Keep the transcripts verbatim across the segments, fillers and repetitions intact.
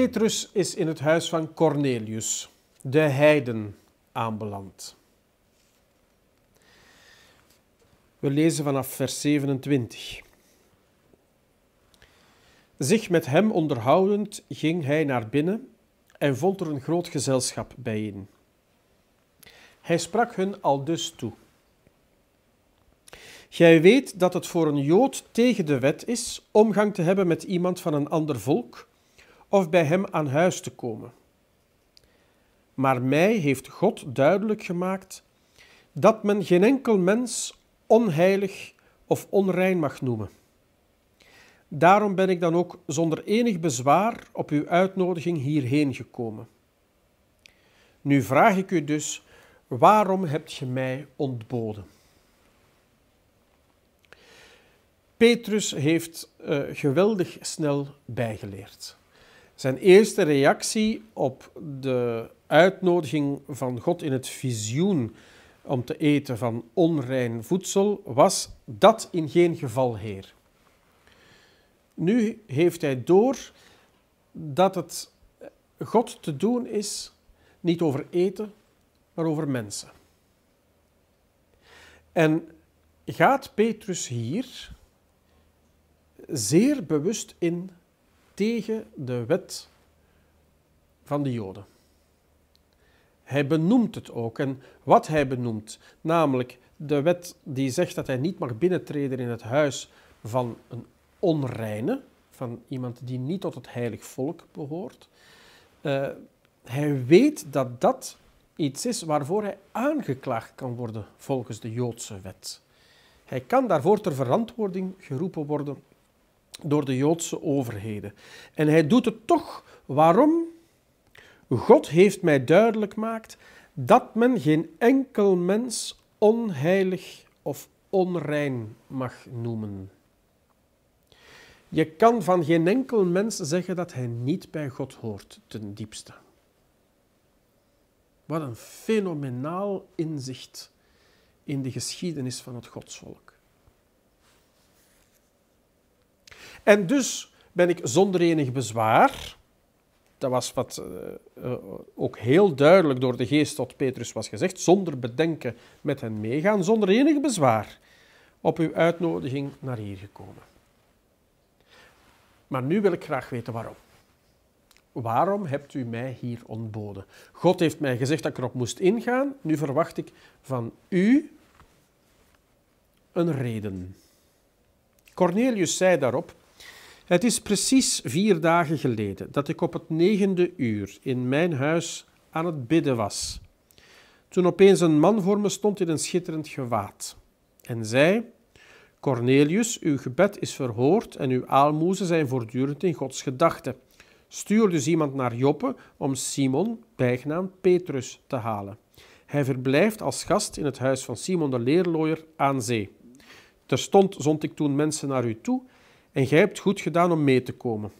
Petrus is in het huis van Cornelius, de heiden, aanbeland. We lezen vanaf vers zevenentwintig. Zich met hem onderhoudend ging hij naar binnen en vond er een groot gezelschap bijeen. Hij sprak hun aldus toe. Gij weet dat het voor een Jood tegen de wet is omgang te hebben met iemand van een ander volk of bij hem aan huis te komen. Maar mij heeft God duidelijk gemaakt dat men geen enkel mens onheilig of onrein mag noemen. Daarom ben ik dan ook zonder enig bezwaar op uw uitnodiging hierheen gekomen. Nu vraag ik u dus, waarom hebt ge mij ontboden? Petrus heeft uh, geweldig snel bijgeleerd. Zijn eerste reactie op de uitnodiging van God in het visioen om te eten van onrein voedsel was: dat in geen geval, Heer. Nu heeft hij door dat het God te doen is, niet over eten, maar over mensen. En gaat Petrus hier zeer bewust in tegen de wet van de Joden. Hij benoemt het ook. En wat hij benoemt, namelijk de wet die zegt dat hij niet mag binnentreden in het huis van een onreine, van iemand die niet tot het heilig volk behoort. Uh, hij weet dat dat iets is waarvoor hij aangeklaagd kan worden volgens de Joodse wet. Hij kan daarvoor ter verantwoording geroepen worden door de Joodse overheden. En hij doet het toch. Waarom? God heeft mij duidelijk gemaakt dat men geen enkel mens onheilig of onrein mag noemen. Je kan van geen enkel mens zeggen dat hij niet bij God hoort, ten diepste. Wat een fenomenaal inzicht in de geschiedenis van het godsvolk. En dus ben ik zonder enig bezwaar, dat was wat uh, uh, ook heel duidelijk door de geest tot Petrus was gezegd, zonder bedenken met hen meegaan, zonder enig bezwaar, op uw uitnodiging naar hier gekomen. Maar nu wil ik graag weten waarom. Waarom hebt u mij hier ontboden? God heeft mij gezegd dat ik erop moest ingaan, nu verwacht ik van u een reden. Cornelius zei daarop: het is precies vier dagen geleden dat ik op het negende uur in mijn huis aan het bidden was, toen opeens een man voor me stond in een schitterend gewaad en zei: Cornelius, uw gebed is verhoord en uw aalmoezen zijn voortdurend in Gods gedachten. Stuur dus iemand naar Joppe om Simon, bijgenaamd Petrus, te halen. Hij verblijft als gast in het huis van Simon de leerlooier aan zee. Terstond zond ik toen mensen naar u toe en gij hebt goed gedaan om mee te komen.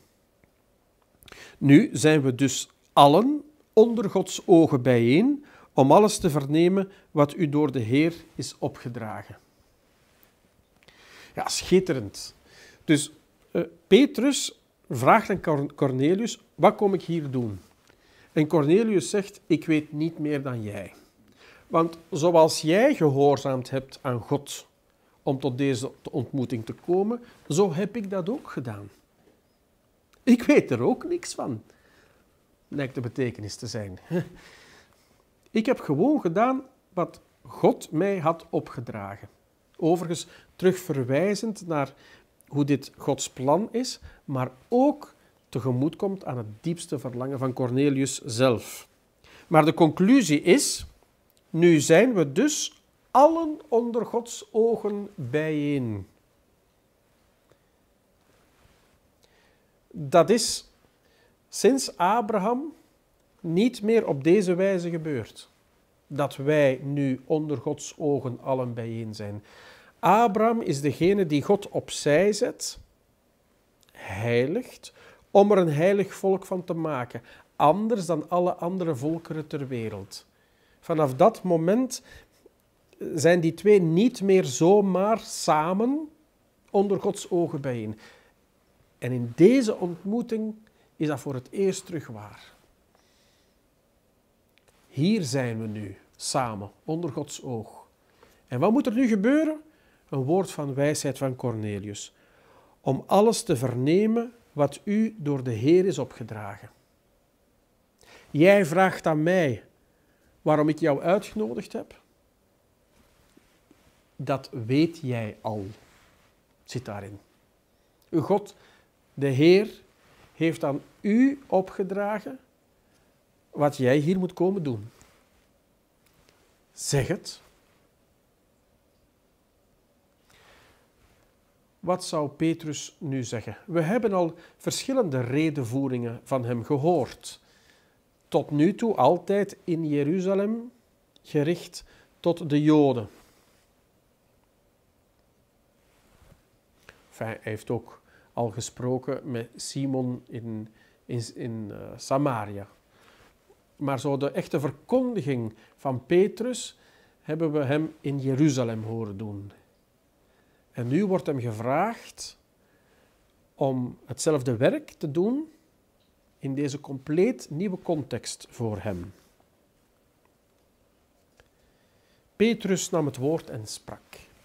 Nu zijn we dus allen onder Gods ogen bijeen om alles te vernemen wat u door de Heer is opgedragen. Ja, schitterend. Dus uh, Petrus vraagt aan Cornelius: wat kom ik hier doen? En Cornelius zegt: ik weet niet meer dan jij. Want zoals jij gehoorzaamd hebt aan God om tot deze ontmoeting te komen, zo heb ik dat ook gedaan. Ik weet er ook niks van, lijkt de betekenis te zijn. Ik heb gewoon gedaan wat God mij had opgedragen. Overigens terug verwijzend naar hoe dit Gods plan is, maar ook tegemoet komt aan het diepste verlangen van Cornelius zelf. Maar de conclusie is: nu zijn we dus allen onder Gods ogen bijeen. Dat is sinds Abraham niet meer op deze wijze gebeurd. Dat wij nu onder Gods ogen allen bijeen zijn. Abraham is degene die God opzij zet, heiligt, om er een heilig volk van te maken. Anders dan alle andere volkeren ter wereld. Vanaf dat moment zijn die twee niet meer zomaar samen onder Gods ogen bijeen. En in deze ontmoeting is dat voor het eerst terug waar. Hier zijn we nu, samen, onder Gods oog. En wat moet er nu gebeuren? Een woord van wijsheid van Cornelius. Om alles te vernemen wat u door de Heer is opgedragen. Jij vraagt aan mij waarom ik jou uitgenodigd heb. Dat weet jij al, zit daarin. Uw God, de Heer, heeft aan u opgedragen wat jij hier moet komen doen. Zeg het. Wat zou Petrus nu zeggen? We hebben al verschillende redenvoeringen van hem gehoord. Tot nu toe altijd in Jeruzalem gericht tot de Joden. Enfin, hij heeft ook al gesproken met Simon in, in, in uh, Samaria. Maar zo de echte verkondiging van Petrus hebben we hem in Jeruzalem horen doen. En nu wordt hem gevraagd om hetzelfde werk te doen in deze compleet nieuwe context voor hem. Petrus nam het woord en sprak.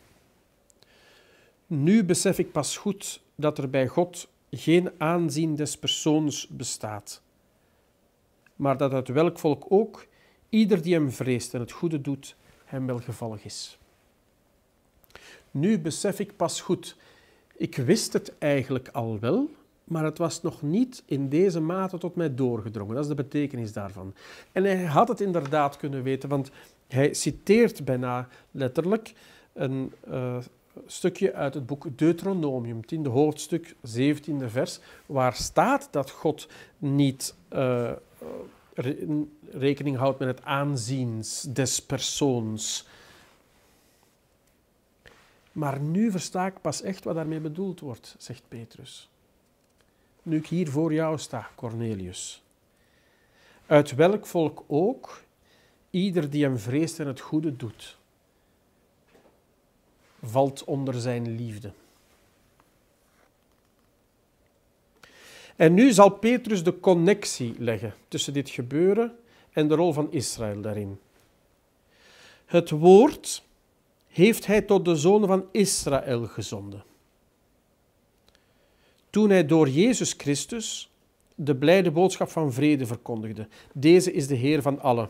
Nu besef ik pas goed dat er bij God geen aanzien des persoons bestaat, maar dat uit welk volk ook ieder die hem vreest en het goede doet, hem welgevallig is. Nu besef ik pas goed. Ik wist het eigenlijk al wel, maar het was nog niet in deze mate tot mij doorgedrongen. Dat is de betekenis daarvan. En hij had het inderdaad kunnen weten, want hij citeert bijna letterlijk een uh, stukje uit het boek Deuteronomium, tiende hoofdstuk, zeventiende vers, waar staat dat God niet uh, re- rekening houdt met het aanzien des persoons. Maar nu versta ik pas echt wat daarmee bedoeld wordt, zegt Petrus. Nu ik hier voor jou sta, Cornelius. Uit welk volk ook, ieder die hem vreest en het goede doet, valt onder zijn liefde. En nu zal Petrus de connectie leggen tussen dit gebeuren en de rol van Israël daarin. Het woord heeft hij tot de zonen van Israël gezonden. Toen hij door Jezus Christus de blijde boodschap van vrede verkondigde. Deze is de Heer van allen.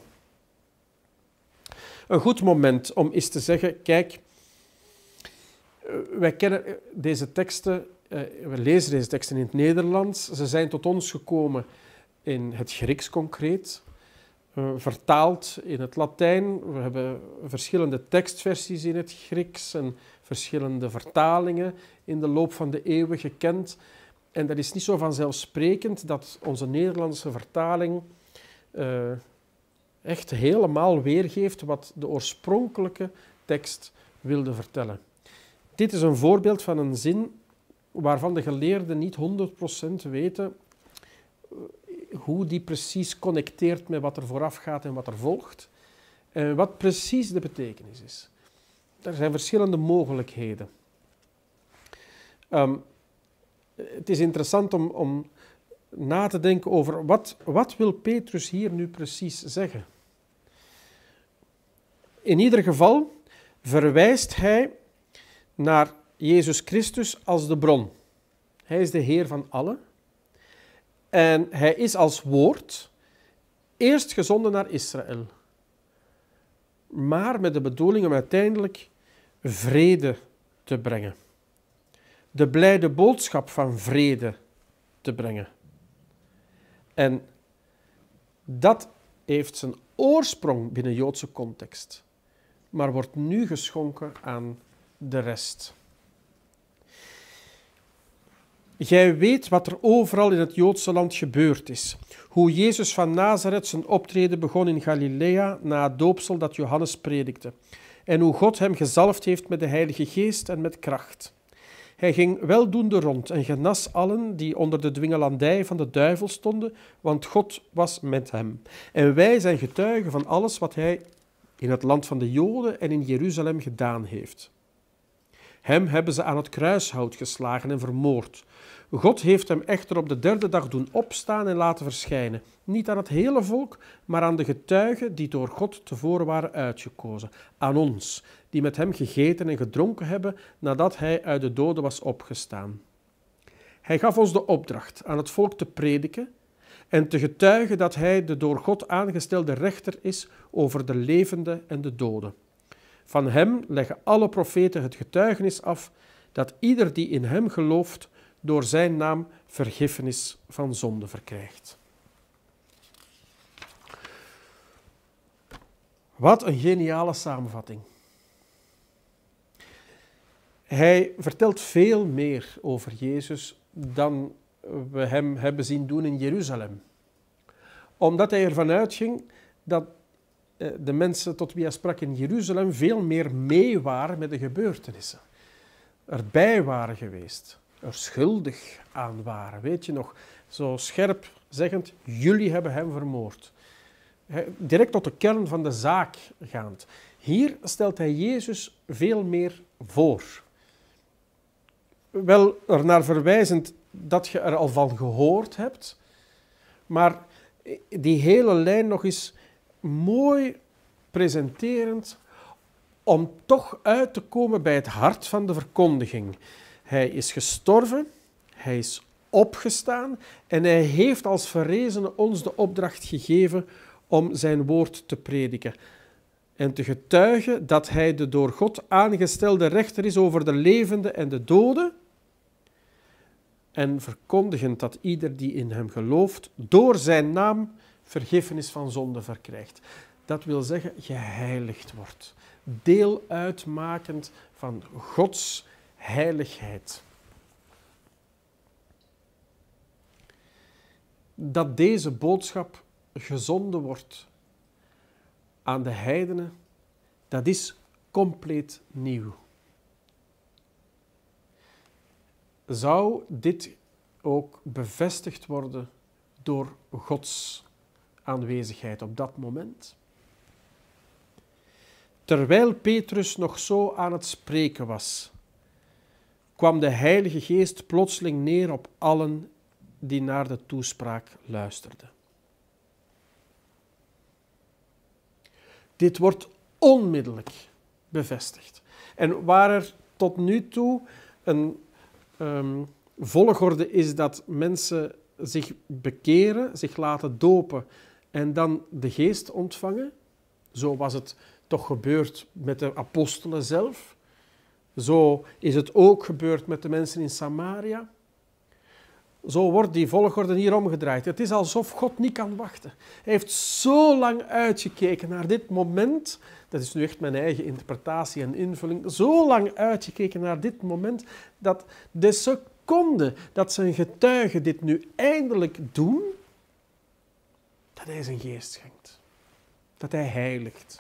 Een goed moment om eens te zeggen, kijk, wij kennen deze teksten, we lezen deze teksten in het Nederlands. Ze zijn tot ons gekomen in het Grieks concreet. Uh, vertaald in het Latijn. We hebben verschillende tekstversies in het Grieks en verschillende vertalingen in de loop van de eeuwen gekend. En dat is niet zo vanzelfsprekend dat onze Nederlandse vertaling uh, echt helemaal weergeeft wat de oorspronkelijke tekst wilde vertellen. Dit is een voorbeeld van een zin waarvan de geleerden niet honderd procent weten hoe die precies connecteert met wat er vooraf gaat en wat er volgt. En wat precies de betekenis is. Er zijn verschillende mogelijkheden. Um, het is interessant om, om na te denken over wat, wat wil Petrus hier nu precies zeggen. In ieder geval verwijst hij naar Jezus Christus als de bron. Hij is de Heer van allen. En hij is als woord eerst gezonden naar Israël. Maar met de bedoeling om uiteindelijk vrede te brengen. De blijde boodschap van vrede te brengen. En dat heeft zijn oorsprong binnen Joodse context, maar wordt nu geschonken aan de rest. Gij weet wat er overal in het Joodse land gebeurd is. Hoe Jezus van Nazareth zijn optreden begon in Galilea na het doopsel dat Johannes predikte. En hoe God hem gezalfd heeft met de Heilige Geest en met kracht. Hij ging weldoende rond en genas allen die onder de dwingelandij van de duivel stonden, want God was met hem. En wij zijn getuigen van alles wat hij in het land van de Joden en in Jeruzalem gedaan heeft. Hem hebben ze aan het kruishout geslagen en vermoord. God heeft hem echter op de derde dag doen opstaan en laten verschijnen. Niet aan het hele volk, maar aan de getuigen die door God tevoren waren uitgekozen. Aan ons, die met hem gegeten en gedronken hebben nadat hij uit de doden was opgestaan. Hij gaf ons de opdracht aan het volk te prediken en te getuigen dat hij de door God aangestelde rechter is over de levenden en de doden. Van hem leggen alle profeten het getuigenis af dat ieder die in hem gelooft door zijn naam vergiffenis van zonde verkrijgt. Wat een geniale samenvatting. Hij vertelt veel meer over Jezus dan we hem hebben zien doen in Jeruzalem. Omdat hij ervan uitging dat de mensen tot wie hij sprak in Jeruzalem veel meer mee waren met de gebeurtenissen. Erbij waren geweest. Er schuldig aan waren. Weet je nog, zo scherp zeggend, jullie hebben hem vermoord. Direct tot de kern van de zaak gaand. Hier stelt hij Jezus veel meer voor. Wel ernaar verwijzend dat je er al van gehoord hebt, maar die hele lijn nog eens mooi presenterend om toch uit te komen bij het hart van de verkondiging. Hij is gestorven, hij is opgestaan en hij heeft als verrezene ons de opdracht gegeven om zijn woord te prediken en te getuigen dat hij de door God aangestelde rechter is over de levenden en de doden en verkondigend dat ieder die in hem gelooft door zijn naam vergiffenis van zonde verkrijgt. Dat wil zeggen, geheiligd wordt. Deel uitmakend van Gods heiligheid. Dat deze boodschap gezonden wordt aan de heidenen, dat is compleet nieuw. Zou dit ook bevestigd worden door Gods aanwezigheid op dat moment? Terwijl Petrus nog zo aan het spreken was, kwam de Heilige Geest plotseling neer op allen die naar de toespraak luisterden. Dit wordt onmiddellijk bevestigd. En waar er tot nu toe een um, volgorde is dat mensen zich bekeren, zich laten dopen en dan de Geest ontvangen, zo was het toch gebeurd met de apostelen zelf. Zo is het ook gebeurd met de mensen in Samaria. Zo wordt die volgorde hier omgedraaid. Het is alsof God niet kan wachten. Hij heeft zo lang uitgekeken naar dit moment. Dat is nu echt mijn eigen interpretatie en invulling. Zo lang uitgekeken naar dit moment dat de seconde dat zijn getuigen dit nu eindelijk doen, dat hij zijn geest schenkt. Dat hij heiligt.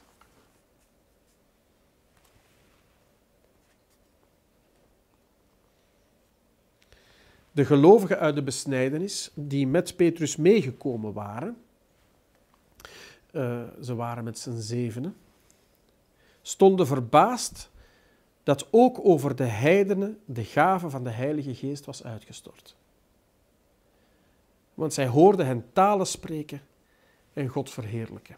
De gelovigen uit de besnijdenis, die met Petrus meegekomen waren, uh, ze waren met z'n zevenen, stonden verbaasd dat ook over de heidenen de gave van de Heilige Geest was uitgestort. Want zij hoorden hen talen spreken en God verheerlijken.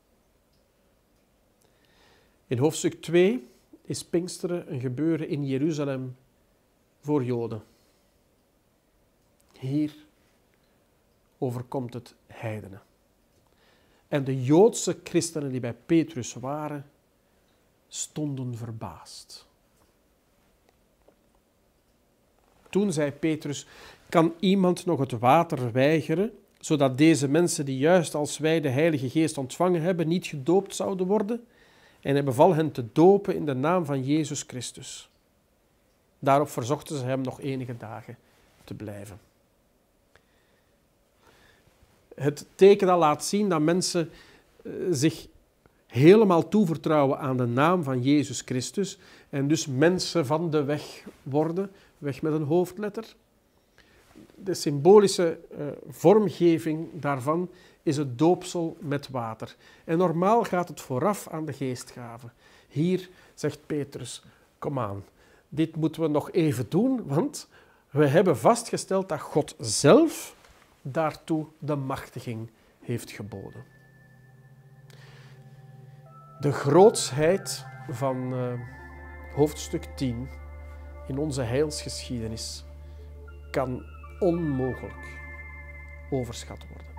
In hoofdstuk twee is Pinksteren een gebeuren in Jeruzalem voor Joden. Hier overkomt het heidenen. En de Joodse christenen die bij Petrus waren, stonden verbaasd. Toen zei Petrus, kan iemand nog het water weigeren, zodat deze mensen die juist als wij de Heilige Geest ontvangen hebben, niet gedoopt zouden worden? En hij beval hen te dopen in de naam van Jezus Christus. Daarop verzochten ze hem nog enige dagen te blijven. Het teken dat laat zien dat mensen zich helemaal toevertrouwen aan de naam van Jezus Christus en dus mensen van de weg worden, weg met een hoofdletter. De symbolische uh, vormgeving daarvan is het doopsel met water. En normaal gaat het vooraf aan de geestgave. Hier zegt Petrus, kom aan, dit moeten we nog even doen, want We hebben vastgesteld dat God zelf daartoe de machtiging heeft geboden. De grootsheid van uh, hoofdstuk tien in onze heilsgeschiedenis kan onmogelijk overschat worden.